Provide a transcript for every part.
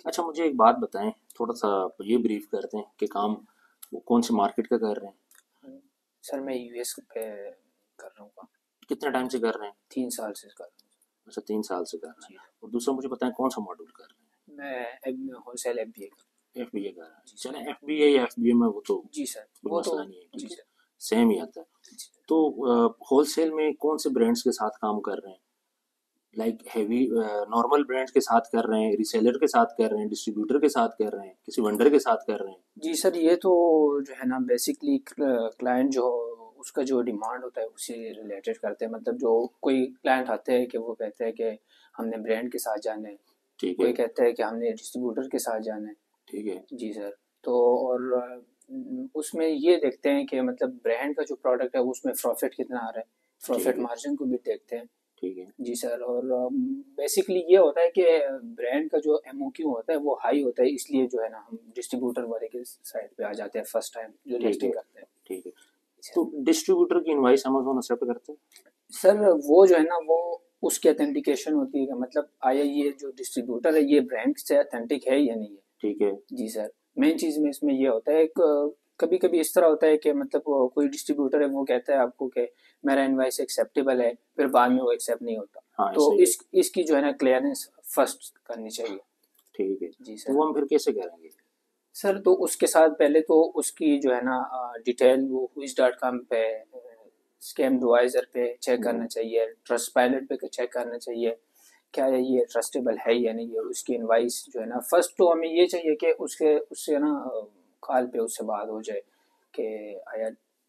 अच्छा, मुझे एक बात बताएं, थोड़ा सा ये ब्रीफ करते हैं कि काम वो कौन से मार्केट का कर रहे हैं। सर मैं यूएस पे कर रहा हूँ काम। कितने टाइम से कर रहे हैं। 3 साल से कर रहा हूँ। अच्छा, 3 साल से कर रहे हैं। जी और दूसरा मुझे बताएं कौन सा मॉड्यूल कर रहे मैं होलसेल एमबीए कर रहा हैं। एफ बी ए कर रहे हैं, हूँ। जी सर। चलें एफ बी ए या एफ बी ए में वो तो जी सर कोई वो तो। मसला नहीं है, जी ठीक है, सर। सेम ही आता है। जी सर। तो होलसेल में कौन से ब्रांड्स के साथ काम कर रहे हैं, लाइक हैवी नॉर्मल ब्रांड्स के साथ कर रहे हैं, रिसेलर के साथ कर रहे हैं, डिस्ट्रीब्यूटर के साथ कर रहे हैं, किसी वेंडर के साथ कर रहे हैं। जी सर ये तो जो है ना बेसिकली क्लाइंट जो उसका जो डिमांड होता है उसी रिलेटेड करते हैं। मतलब जो कोई क्लाइंट आते हैं कि वो कहते हैं कि हमने ब्रांड के साथ जाना है, ठीक है। कोई कहता है कि हमने डिस्ट्रीब्यूटर के साथ जाना है। ठीक है। जी सर। तो और उसमें ये देखते हैं कि मतलब ब्रांड का जो प्रोडक्ट है उसमें प्रॉफिट कितना आ रहा है, ठीक प्रॉफिट है। मार्जिन को भी देखते हैं। ठीक है। जी सर। और बेसिकली ये होता है कि ब्रांड का जो एमओक्यू होता है वो हाई होता है, इसलिए जो है ना हम डिस्ट्रीब्यूटर वाले के साइड पे आ जाते हैं फर्स्ट टाइम जो ठीक है। लिस्टिंग करते हैं। ठीक है। सर तो डिस्ट्रीब्यूटर की इनवाइस अमेज़न एक्सेप्ट करते हैं। सर वो जो है ना वो उसकी अथेंटिकेशन होती है कि मतलब आया ये जो डिस्ट्रीब्यूटर है ये ब्रांड से अथेंटिक है या नहीं है। ठीक है। जी सर। मेन चीज़ में इसमें ये होता है कभी कभी इस तरह होता है कि मतलब कोई डिस्ट्रीब्यूटर है वो कहता है आपको कि मेरा इनवाइस एक्सेप्टेबल है, फिर बाद में वो एक्सेप्ट नहीं होता। हाँ, तो ऐसा ही है। इसकी जो है ना क्लियरेंस फर्स्ट करनी चाहिए। ठीक है। जी तो सर। वो हम फिर कैसे करेंगे। सर तो उसके साथ पहले तो उसकी जो है ना डिटेल वो Whois.com पे, स्कैम एडवाइजर पे चेक हम्म, करना चाहिए, ट्रस्ट पायलट पे चेक करना चाहिए क्या है ये ट्रस्टेबल है या नहीं है। उसकी इनवाइस जो है ना फर्स्ट तो हमें ये चाहिए कि उसके उससे ना कॉल पे उससे बात हो जाए कि आया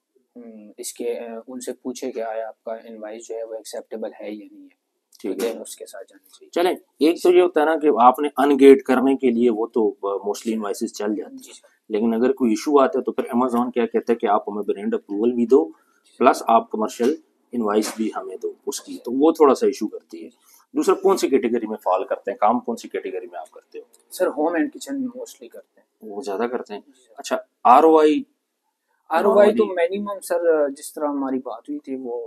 इसके उनसे पूछे कि आया आपका इनवाइस जो है वो एक्सेप्टेबल है या नहीं है। तो ठीक है। देन उसके साथ जाना चाहिए। चलें, जी एक तो सर। ये होता है ना कि आपने अनगेट करने के लिए वो तो मोस्टली इनवाइसेस चल जाती जी हैं। सर। लेकिन अगर कोई इशू आता है तो फिर अमेजोन क्या कहता है कि आप हमें ब्रांड अप्रूवल भी दो, प्लस आप कमर्शियल इनवाइस भी हमें दो उसकी, तो वो थोड़ा सा इशू करती है। दूसरा, कौन सी कैटेगरी में फॉल करते हैं काम, कौन सी कैटेगरी में आप करते हो। सर होम एंड किचन में मोस्टली करते हैं। वो ज़्यादा करते हैं। जी सर। अच्छा, आर ओ आई आरओआई तो नॉर्मली। मिनिमम सर जिस तरह हमारी बात हुई थी वो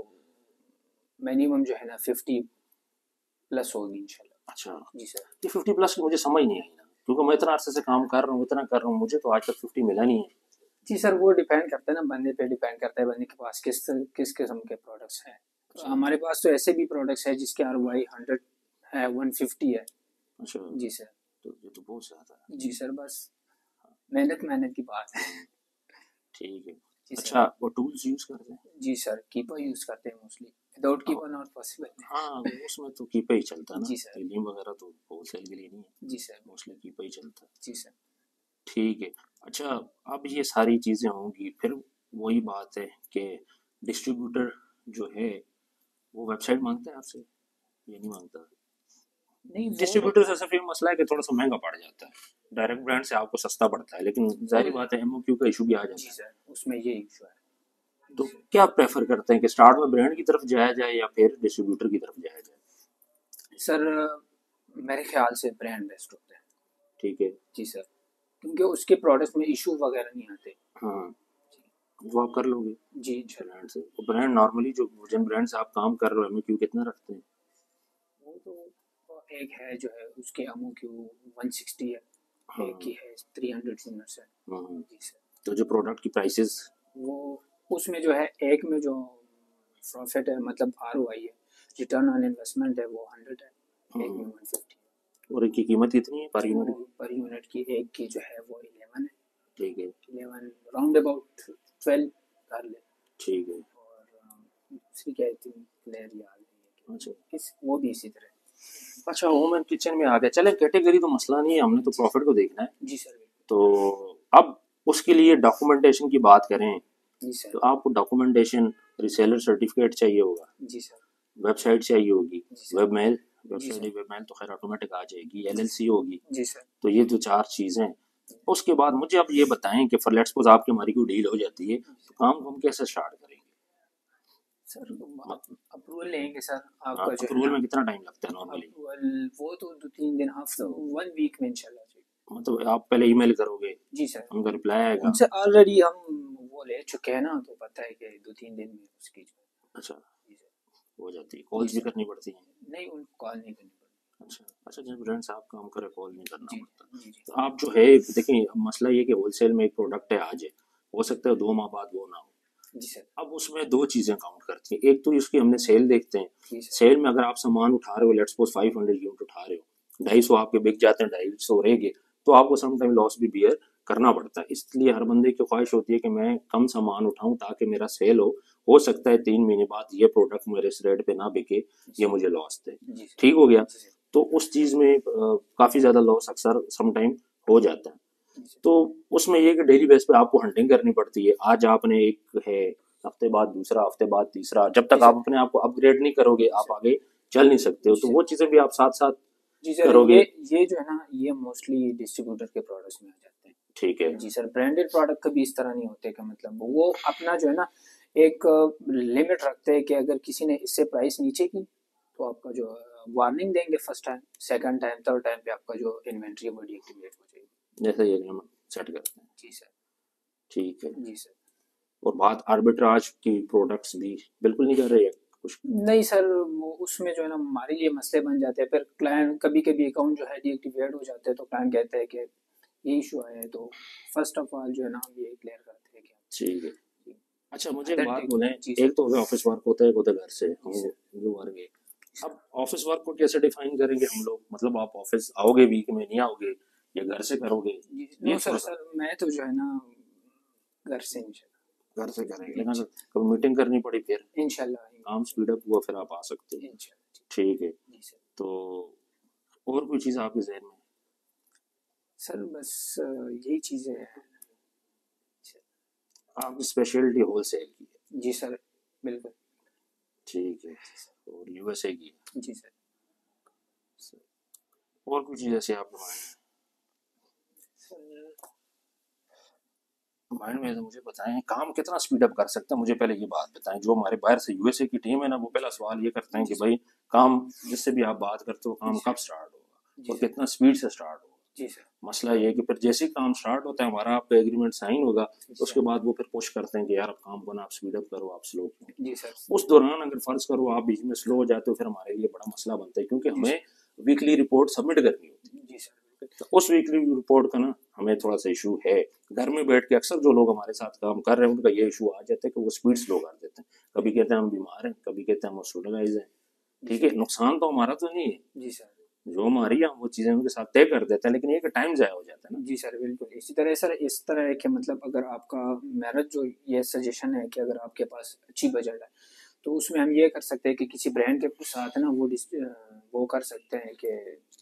मिनिमम जो है ना 50 प्लस होगी इंशाल्लाह। अच्छा, जी सर। ये 50 प्लस की मुझे समझ नहीं आई ना, क्योंकि मैं इतना अरसे से काम कर रहा हूँ, इतना कर रहा हूँ, मुझे तो आज तक 50 मिला नहीं है। जी सर वो डिपेंड करता है ना बंदे पे डिपेंड करता है बंदे के पास किस किस किस्म के प्रोडक्ट्स हैं। अच्छा। हमारे पास तो ऐसे भी प्रोडक्ट्स है जिसके आरओआई 100 है, 150 है। अच्छा, जी सर। तो ये तो बहुत ज़्यादा है। जी सर बस मेहनत मेहनत की बात है। ठीक है। जी सर। अच्छा, वो टूल्स यूज़ करते हैं। जी सर कीपा यूज करते हैं मोस्टली, विदाउट हाँ, कीपा नॉट पॉसिबल है। हाँ, उसमें तो कीपा ही चलता है ना, जी सर। हीलियम वगैरह तो होलसेल के लिए नहीं है, जी सर। मोस्टली कीपा ही चलता है। जी सर। ठीक है। अच्छा, अब ये सारी चीज़ें होंगी, फिर वही बात है कि डिस्ट्रीब्यूटर जो है वो वेबसाइट मांगता है आपसे, ये नहीं मांगता। नहीं वो डिस्ट्रीब्यूटर से सिर्फ ये मसला है कि थोड़ा सा महंगा पड़ जाता है, डायरेक्ट ब्रांड से आपको सस्ता पड़ता है, लेकिन वो। जाहिर बात है एमओक्यू का इशू भी आ जी जाता है। सर उसमें ये इशू है। तो क्या प्रेफर करते हैं कि स्टार्ट में ब्रांड की तरफ जाया जाए या फिर डिस्ट्रीब्यूटर की तरफ जाया जाए। सर मेरे ख्याल से ब्रांड बेस्ट होता है। ठीक है। जी सर। क्योंकि उसके प्रोडक्ट में इशू वगैरह नहीं आते। हाँ, वो आप कर लोगे जी इंशाल्लाह। ब्रांड से। वो ब्रांड नॉर्मली जो जिन ब्रांड से आप काम कर रहे हो एमओक्यू कितना रखते हैं। वो तो एक है जो है उसके अमू की वो 160 है, एक हाँ। की है 300 यूनिट्स है। हाँ, जी सर। तो जो प्रोडक्ट की प्राइसेस। वो उसमें जो है एक में जो प्रॉफिट है मतलब आरओआई है, रिटर्न ऑन इन्वेस्टमेंट है वो 100 है, एक में 150 और इनकी कीमत कितनी है पर है। वो यूनिट की। पर यूनिट की एक की जो है वो 11 है। ठीक है। 11 राउंड अबाउट 12 कर ले। ठीक है। और दूसरी क्या थी प्लेयर याद नहीं है अच्छा। कि इस वो भी इसी तरह। अच्छा, होम एंड किचन में आ गया, चले कैटेगरी तो मसला नहीं है, हमने तो प्रॉफिट को देखना है। जी सर बिल्कुल। तो अब उसके लिए डॉक्यूमेंटेशन की बात करें जी सर। तो आपको डॉक्यूमेंटेशन, रिसेलर सर्टिफिकेट चाहिए होगा, जी सर। वेबसाइट चाहिए होगी, जी सर। वेबमेल, जी वेबसाइट सर। वेबमेल तो खैर ऑटोमेटिक आ जाएगी, जी सर। एलएलसी होगी। जी सर। तो ये जो चार चीज़ें, उसके बाद मुझे अब ये बताएं कि फॉर लेट्स सपोज आपकी हमारी कोई डील हो जाती है तो काम को हम कैसे स्टार्ट करेंगे। सर अप्रूवल लेंगे सर हाँ, आपका जो है अप्रूवल ना। में कितना टाइम लगता है नॉर्मली। अप्रूवल वो तो 2-3 दिन हफ्ता 1 वीक में इंशाल्लाह जी। मतलब आप पहले ईमेल करोगे, जी सर। उनका रिप्लाई आएगा। उनसे ऑलरेडी हम वो ले चुके हैं ना तो पता है कि 2-3 दिन में उसकी जो। अच्छा, जी सर। हो जाती है, जी कॉल्स भी सर। करनी पड़ती हैं। नहीं उनको कॉल नहीं करनी पड़ती। अच्छा। अच्छा, जब ब्रांड साहब काम करे कॉल नहीं करना जी। पड़ता। आप जो है देखिए, मसला ये कि होलसेल में एक प्रोडक्ट है आज है, हो सकता है 2 माह बाद वो ना हो। जी सर। अब उसमें दो चीजें काउंट करती हैं, एक तो इसकी हमने सेल देखते हैं, जी सर। सेल में अगर आप सामान उठा रहे हो, लेट्स सपोज 500 यूनिट उठा रहे हो, 250 आपके बिक जाते हैं, 250 रह गए, तो आपको सम टाइम लॉस भी बियर करना पड़ता है। इसलिए हर बंदे की ख्वाहिश होती है कि मैं कम सामान उठाऊं ताकि मेरा सेल हो सकता है 3 महीने बाद ये प्रोडक्ट मेरे इस रेट पे ना बिके, ये मुझे लॉस दे। जी सर। ठीक हो गया। जी सर। तो उस चीज में काफी ज्यादा लॉस अक्सर सम टाइम हो जाता है। जी सर। तो उसमें ये कि डेली बेस पे आपको हंटिंग करनी पड़ती है। आज आपने एक है, हफ्ते बाद दूसरा, हफ्ते बाद तीसरा, जब जी तक सर। आप अपने आप को अपग्रेड नहीं करोगे आप आगे चल नहीं सकते हो। जी तो सर। वो चीजें भी आप साथ साथ जी सर, करोगे। ये जो है ना, ये मोस्टली डिस्ट्रीब्यूटर के प्रोडक्ट्स में आ जाते हैं। ठीक है। जी सर, ब्रांडेड प्रोडक्ट कभी इस तरह नहीं होते, का मतलब वो अपना जो है ना एक लिमिट रखते हैं कि अगर किसी ने इससे प्राइस नीचे की तो आपका जो वार्निंग देंगे first time, second time, third time पे आपका जो इन्वेंट्री है वो डीएक्टिवेट हो जाएगी। जैसे ये एग्रीमेंट सेट करते हैं। जी सर। ठीक है। जी सर। और बात आर्बिट्राज की प्रोडक्ट्स भी बिल्कुल नहीं कर रहे हैं कुछ? नहीं सर, वो उसमें जो है ना हमारे लिए मसले बन जाते हैं। फिर क्लाइंट कभी कभी अकाउंट जो है डीएक्टिवेट हो जाते हैं तो क्लाइंट कहते हैं कि ये इशू आया है। तो फर्स्ट ऑफ ऑल जो है ना हम ये क्लियर करते हैं कि ठीक है। अच्छा मुझे एक बात authentic- बोले, जी सर। एक तो हो गया ऑफिस वर्क होता है, एक होता है घर से हम जी सर। जो वर्क है। अब ऑफिस वर्क को कैसे डिफाइन करेंगे हम लोग? मतलब आप ऑफिस आओगे, वीक में नहीं आओगे, या घर से करोगे? ये नो सर, थोड़ा सा सर मैं तो जो है ना घर से घर से करेंगे, लेकिन अगर कभी मीटिंग करनी पड़ी फिर इंशाल्लाह। काम स्पीड अप हुआ फिर आप आ सकते हो। इंशाल्लाह। ठीक है। जी सर। तो और कोई चीज़ आपके जहन में? सर बस यही चीज़ें हैं। आपकी स्पेशलिटी होलसेल की है? जी सर, बिल्कुल। ठीक है। और यूएसए की है? जी सर। और कोई चीज़ ऐसी आपके माइंड में है तो मुझे बताएं, काम कितना स्पीड अप कर सकते हैं? मुझे पहले ये बात बताएं। जो हमारे बाहर से यूएसए की टीम है ना, वो पहला सवाल ये करते हैं कि भाई काम जिससे भी आप बात करते हो काम कब स्टार्ट होगा और कितना स्पीड से स्टार्ट होगा। जी सर। मसला ये है कि फिर जैसे ही काम स्टार्ट होता है हमारा आपका एग्रीमेंट साइन होगा, तो उसके बाद वो फिर पुश करते हैं कि यार अब काम को ना आप स्पीड अप करो, आप स्लो क्यों? जी सर। उस दौरान अगर फर्ज करो आप बीच में स्लो हो जाते हो, फिर हमारे लिए बड़ा मसला बनता है, क्योंकि हमें वीकली रिपोर्ट सबमिट करनी होती है। जी सर। तो उस वीकली रिपोर्ट का ना हमें थोड़ा सा इशू है। घर में बैठ के अक्सर जो लोग हमारे साथ काम कर रहे हैं उनका ये इशू आ जाता है कि वो स्पीड स्लो कर देते हैं। कभी कहते हैं हम बीमार हैं, कभी कहते हैं हम हॉस्पिटलाइज हैं। ठीक है, नुकसान तो हमारा तो नहीं है, जी सर। जो हमारी है हम वो चीज़ें उनके साथ तय कर देते हैं, लेकिन ये कि टाइम ज़ाया हो जाता है ना। जी सर, बिल्कुल इसी तरह सर। इस तरह है कि मतलब अगर आपका मेरा जो ये सजेशन है कि अगर आपके पास अच्छी बजट है तो उसमें हम ये कर सकते हैं कि किसी ब्रांड के साथ ना वो कर सकते हैं कि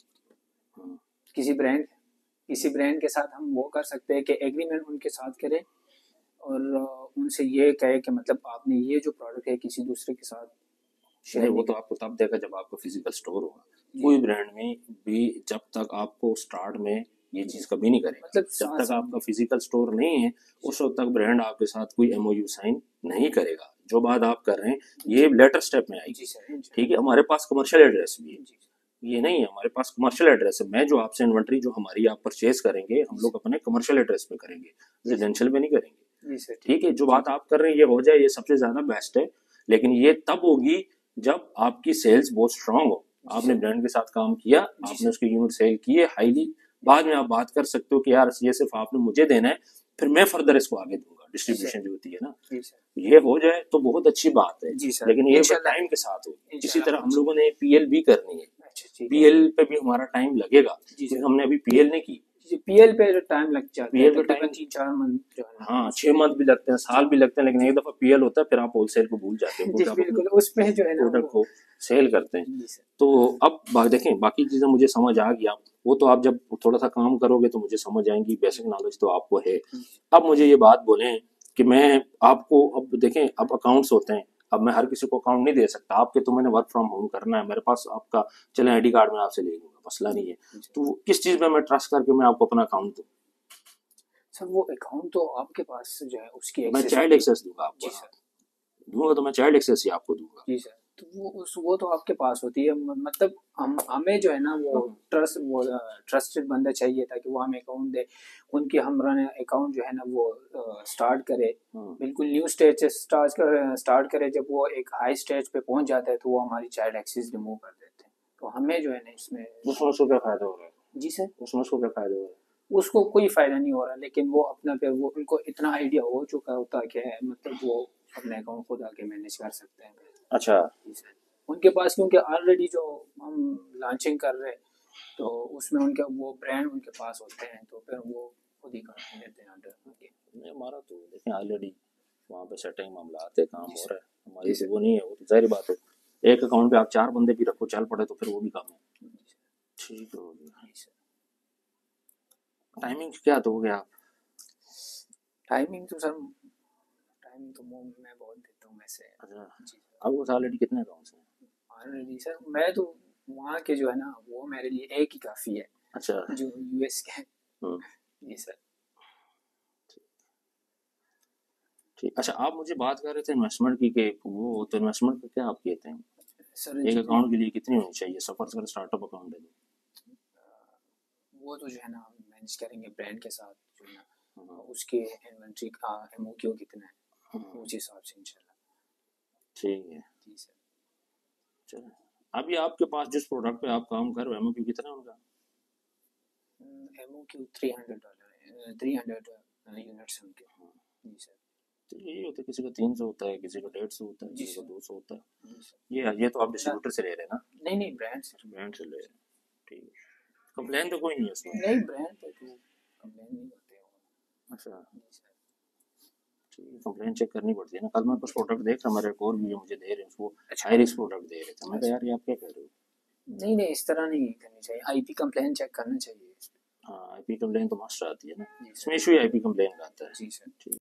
किसी ब्रांड के साथ हम वो कर सकते हैं कि एग्रीमेंट उनके साथ करें और उनसे ये कहे कि मतलब आपने ये जो प्रोडक्ट है किसी दूसरे के साथ शेयर नहीं, वो नहीं तो आपको तब देगा जब आपका फिजिकल स्टोर होगा। कोई ब्रांड में भी जब तक आपको स्टार्ट में ये चीज़ कभी नहीं करेगा, मतलब जब तक आपका फिजिकल स्टोर नहीं है उस वक्त तक ब्रांड आपके साथ कोई एमओयू साइन नहीं करेगा। जो बात आप कर रहे हैं ये लेटर स्टेप में आएगी। जी सर। ठीक है, हमारे पास कमर्शियल एड्रेस भी है, ये नहीं है हमारे पास कमर्शियल एड्रेस है। मैं जो आपसे इन्वेंट्री जो हमारी आप परचेज करेंगे हम लोग अपने कमर्शियल एड्रेस पे करेंगे, रेजिडेंशियल पे नहीं करेंगे। जी सर। ठीक है, जो बात आप कर रहे हैं ये हो जाए, ये सबसे ज्यादा बेस्ट है। लेकिन ये तब होगी जब आपकी सेल्स बहुत स्ट्रांग हो, आपने ब्रांड के साथ काम किया, आपने उसके यूनिट सेल किए हाईली, बाद में आप बात कर सकते हो कि यार ये सिर्फ आपने मुझे देना है, फिर मैं फर्दर इसको आगे दूंगा। डिस्ट्रीब्यूशन जो होती है ना, जी सर। ये हो जाए तो बहुत अच्छी बात है। जी सर, लेकिन ये इंशाल्लाह। टाइम के साथ हो। इसी इंशाल्लाह तरह हम कुछ- लोगों ने पीएल भी करनी है, अच्छा, ठीक है। पीएल पे भी हमारा टाइम लगेगा जी क्योंकि सर। हमने अभी पीएल नहीं की। जी, पीएल पे टाइम लग जाता है पीएल पे तकरीबन टाइम 3-4 मंथ जो है ना। हाँ 6 मंथ भी लगते हैं, साल भी लगते हैं, लेकिन एक दफा पीएल होता है फिर आप होलसेल को भूल जाते हो जी क्योंकि आप अपने बिल्कुल, उसमें जो है ना प्रोडक्ट वो। को सेल करते हैं। जी सर। तो अब देखें बाकी चीजें मुझे समझ आ गया, वो तो आप जब थोड़ा सा काम करोगे तो मुझे समझ आएंगी, बेसिक नॉलेज तो आपको है। अब मुझे ये बात बोलें कि मैं आपको, अब देखें अब अकाउंट्स होते हैं, अब मैं हर किसी को अकाउंट नहीं दे सकता। आपके तो मैंने वर्क फ्रॉम होम करना है, मेरे पास आपका चले आईडी कार्ड में आपसे ले लूंगा, मसला नहीं है। तो किस चीज में मैं ट्रस्ट करके मैं आपको अपना अकाउंट दूँ? सर वो अकाउंट तो आपके पास जो है उसकी मैं एक्सेस चाइल्ड एक्सेस दूंगा आपको, जी सर। दूंगा तो मैं चाइल्ड एक्सेस ही आपको दूंगा। जी सर, तो वो तो आपके पास होती है। मतलब हमें जो है ना वो ट्रस्टेड बंदा चाहिए ताकि वो हमें अकाउंट दे। उनकी हमरा अकाउंट जो है ना वो स्टार्ट करे, बिल्कुल न्यू स्टेज से स्टार्ट करे। जब वो एक हाई स्टेज पे पहुंच जाता है तो वो हमारी चाइल्ड एक्सेस रिमूव कर देते हैं। तो हमें जो है ना इसमें उसमें उसको क्या फायदा हो रहा है? जी सर। उसमें उसको क्या फायदा हो रहा है? उसको कोई फायदा नहीं हो रहा, लेकिन वो अपना फिर वो उनको इतना आइडिया हो चुका होता है कि मतलब वो अपने अकाउंट खुद आके मैनेज कर सकते हैं। अच्छा, उनके पास क्योंकि ऑलरेडी जो हम लॉन्चिंग कर रहे हैं तो उसमें उनके वो ब्रांड उनके पास होते हैं, तो फिर वो खुद ही कर लेते हैं ऑर्डर। नहीं हमारा तो देखें ऑलरेडी वहाँ पे सेटिंग मामला आते काम जी हो सर। रहा है, हमारी तो वो नहीं है, वो तो जाहिर बात है एक अकाउंट पे आप 4 बंदे भी रखो चल पड़े तो फिर वो भी काम है। ठीक हो गया। जी सर। टाइमिंग क्या दोगे आप? टाइमिंग तो सर, टाइमिंग तो मैं बहुत देता हूँ वैसे। अच्छा, जी सर। आपको ऑलरेडी कितने अकाउंट्स हैं? ऑलरेडी सर मैं तो वहाँ के जो है ना वो मेरे लिए एक ही काफ़ी है, अच्छा। जो यूएस के हैं। हम्म, जी सर। ठीक। अच्छा आप मुझे बात कर रहे थे इन्वेस्टमेंट की कि वो तो इन्वेस्टमेंट का क्या आप कहते हैं सर एक जितनी अकाउंट के लिए कितनी होनी चाहिए सफर अगर स्टार्टअप अकाउंट है तो? वो तो जो है ना हम मैनेज करेंगे ब्रांड के साथ जो है ना, हम्म, उसके इन्वेंट्री का एमओक्यू कितना है हम्म, उस हिसाब से इंशाल्लाह। ठीक है। जी सर। चलो अभी आपके पास जिस प्रोडक्ट पे आप काम कर रहे हो एमओपी कितना है उनका? एमओक्यू $300 है, 300 यूनिट्स हैं उनके। जी सर। तो यही होता है किसी का 300 होता है किसी का 150 होता है जी किसी का सर। 200 होता है। जी सर। ये तो आप ना, डिस्ट्रीब्यूटर से ले रहे हैं ना? नहीं नहीं ब्रांड से। ब्रांड से ले रहे हैं, ठीक है। कंप्लेन तो कोई नहीं है उसमें? नहीं ब्रांड पे तो कंप्लेन नहीं होते हो। अच्छा, जी सर। ठीक है। कंप्लेन चेक करनी पड़ती है ना, कल मैं कुछ प्रोडक्ट देख रहा, मेरे एक और भी है, मुझे दे रहे हैं उसको अच्छा। हाई रिस्क प्रोडक्ट दे रहे थे, मैं कहा यार ये आप क्या कह रहे हो? नहीं नहीं इस तरह नहीं करनी चाहिए, आईपी कंप्लेन चेक करना चाहिए। हाँ आईपी कंप्लेन तो मस्ट आती है ना, जी इसमें सर। इशू आईपी कंप्लेन का आता है। जी सर। ठीक।